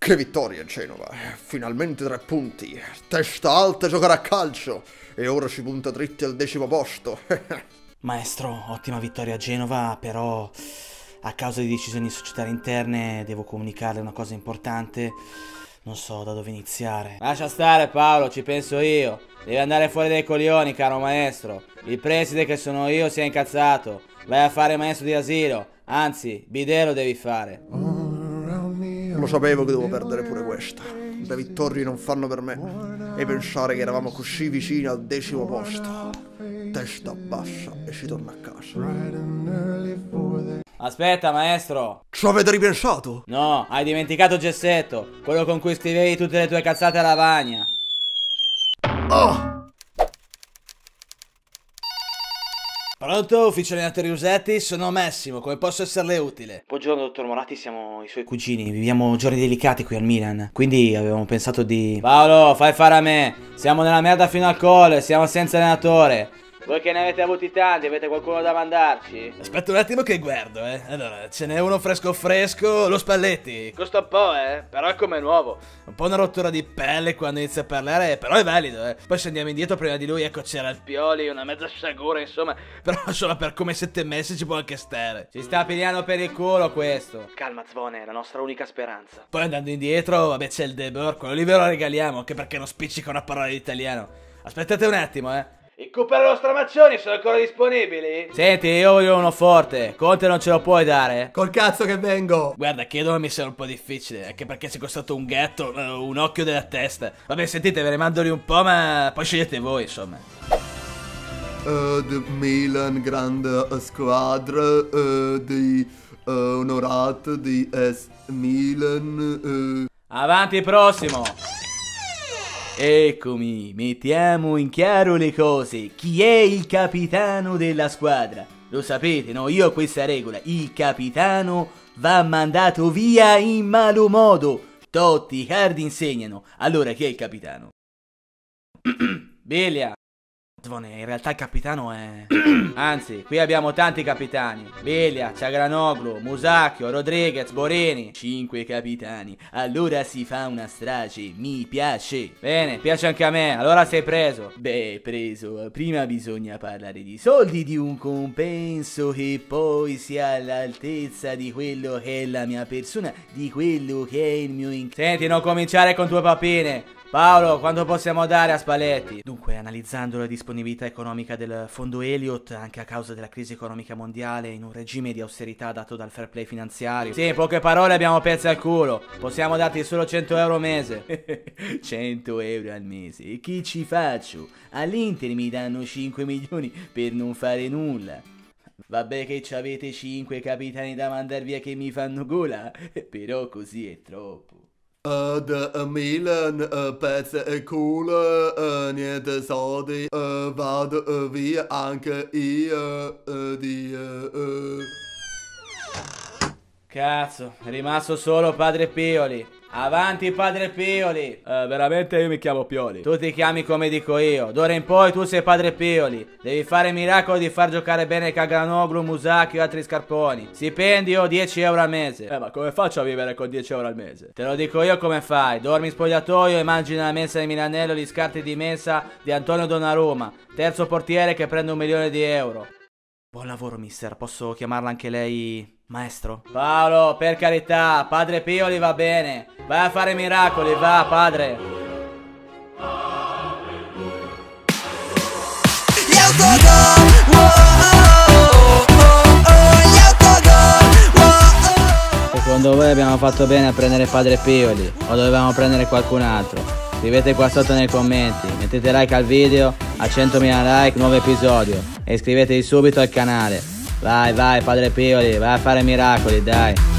Che vittoria Genova, finalmente 3 punti, testa alta giocare a calcio e ora ci punta dritti al 10° posto. Maestro, ottima vittoria a Genova, però a causa di decisioni societarie interne devo comunicarle una cosa importante, non so da dove iniziare. Lascia stare Paolo, ci penso io, devi andare fuori dai coglioni caro maestro, il preside che sono io si è incazzato, vai a fare maestro di asilo, anzi bidet lo devi fare. Lo sapevo che dovevo perdere pure questa. Le vittorie non fanno per me. E pensare che eravamo così vicini al 10° posto. Testa bassa e si torna a casa. Aspetta maestro. Ci avete ripensato? No, hai dimenticato Gessetto, quello con cui scrivevi tutte le tue cazzate alla lavagna. Oh! Pronto, ufficiale allenatore Usetti, sono Massimo, come posso esserle utile? Buongiorno dottor Moratti, siamo i suoi cugini, viviamo giorni delicati qui al Milan, quindi avevamo pensato di... Paolo, fai fare a me, siamo nella merda fino al collo, siamo senza allenatore. Voi che ne avete avuti tanti, avete qualcuno da mandarci? Aspetta un attimo che guardo, Allora, ce n'è uno fresco fresco, lo Spalletti. Costa un po', però è come nuovo. Un po' una rottura di pelle quando inizia a parlare, però è valido, Poi se andiamo indietro prima di lui, ecco c'era il Pioli, una mezza sciagura, insomma. Però solo per come 7 mesi ci può anche stare. Ci sta pigliando per il culo questo. Calma Zvone, è la nostra unica speranza. Poi andando indietro, vabbè c'è il De Boer, quello lì ve lo regaliamo, anche perché non spiccica una parola di italiano. Aspettate un attimo, I Cooper e lo Stramaccioni sono ancora disponibili? Senti, io voglio uno forte. Conte non ce lo puoi dare? Col cazzo che vengo! Guarda, chiedono mi sembra un po' difficile, anche perché si è costato un ghetto, un occhio della testa. Vabbè, sentite, ve ne mando lì un po', ma poi scegliete voi, insomma. The Milan, grande squadra, di onorato di S. Milan. Avanti, prossimo! Eccomi, mettiamo in chiaro le cose. Chi è il capitano della squadra? Lo sapete, no? Io ho questa regola. Il capitano va mandato via in malo modo. Totti, Icardi insegnano. Allora chi è il capitano? Biglia. In realtà il capitano è... Anzi, qui abbiamo tanti capitani. Biglia, Ciagranoglu, Musacchio, Rodriguez, Borini. 5 capitani. Allora si fa una strage. Mi piace. Bene, piace anche a me. Allora sei preso. Beh, preso. Prima bisogna parlare di soldi, di un compenso che poi sia all'altezza di quello che è la mia persona, di quello che è il mio... Senti, non cominciare con tue papine. Paolo, quanto possiamo dare a Spalletti? Dunque, analizzando la disponibilità economica del fondo Elliott, anche a causa della crisi economica mondiale, in un regime di austerità dato dal fair play finanziario. Sì, in poche parole abbiamo pezzi al culo. Possiamo darti solo 100 euro al mese. 100 euro al mese? E chi ci faccio? All'Inter mi danno 5 milioni per non fare nulla. Vabbè che ci avete 5 capitani da mandar via che mi fanno gola, però così è troppo. The Milan, pezzo e culo, niente soldi, vado via anche io, Cazzo, è rimasto solo padre Pioli. Avanti padre Pioli. Veramente io mi chiamo Pioli. Tu ti chiami come dico io. D'ora in poi tu sei padre Pioli. Devi fare il miracolo di far giocare bene Ciagranoglu, Musacchio e altri scarponi. Stipendio 10 euro al mese. Ma come faccio a vivere con 10 euro al mese? Te lo dico io come fai. Dormi in spogliatoio e mangi nella mensa di Milanello gli scarti di mensa di Antonio Donnarumma, terzo portiere che prende 1 milione di euro. Buon lavoro mister, posso chiamarla anche lei maestro? Paolo, per carità, padre Pioli va bene. Vai a fare miracoli, va padre. Secondo voi abbiamo fatto bene a prendere padre Pioli o dovevamo prendere qualcun altro? Scrivete qua sotto nei commenti, mettete like al video, a 100.000 like, nuovo episodio e iscrivetevi subito al canale. Vai, vai padre Pioli, vai a fare miracoli, dai.